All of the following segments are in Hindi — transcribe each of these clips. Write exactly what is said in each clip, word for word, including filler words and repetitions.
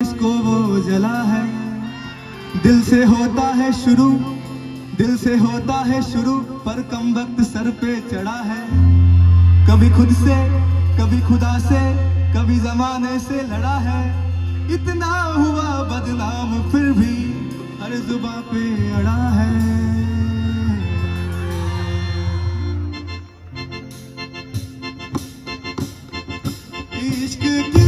इसको वो जला है। दिल से होता है शुरू, दिल से होता है शुरू, पर कम वक्त सर पे चढ़ा है। कभी खुद से, कभी खुदा से, कभी जमाने से लड़ा है। इतना हुआ बदनाम फिर भी हर जुबां पे अड़ा है। इश्क की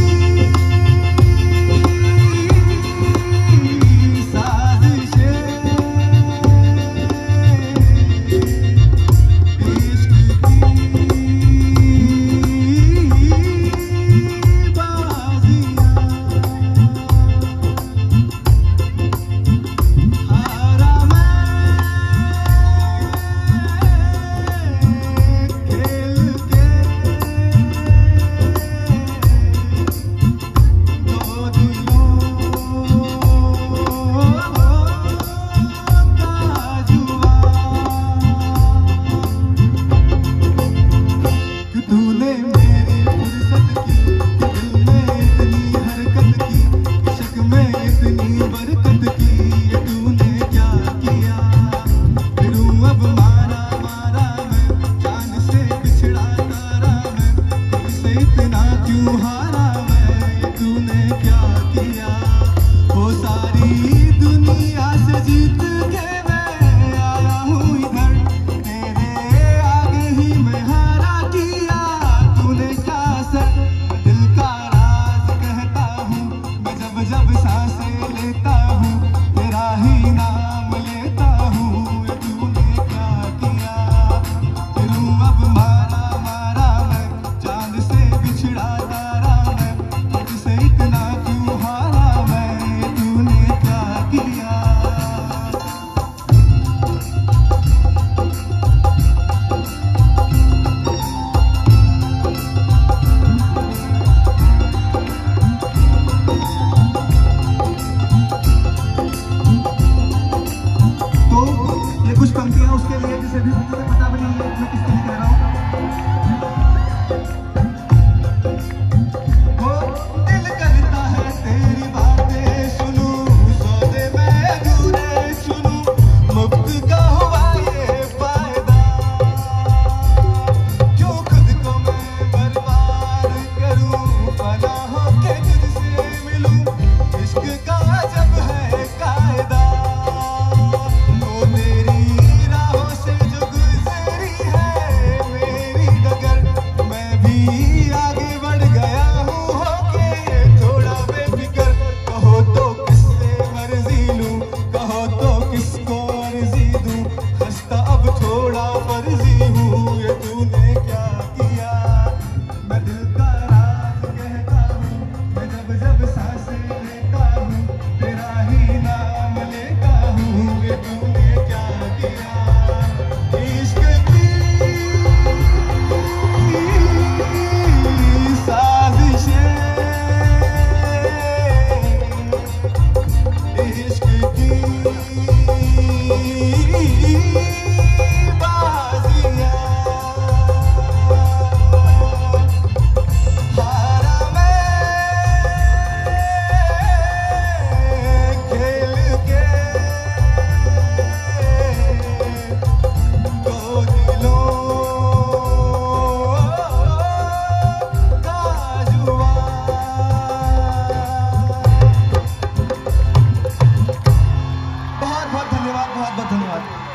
उसके लिए जिसे भी मुझे पता भी नहीं है मैं किस तरह कह रहा हूँ। वो दिल करता है तेरी बातें सुनूं, सौदे में अधूरे सुनूं, मुफ्त का हुआ ये फायदा, क्यों खुद को मैं बर्बाद करूं, फना होके तुझसे मिलूं, इश्क का जब है कायदा। वो तेरी बहुत बहुत धन्यवाद, बहुत बहुत धन्यवाद।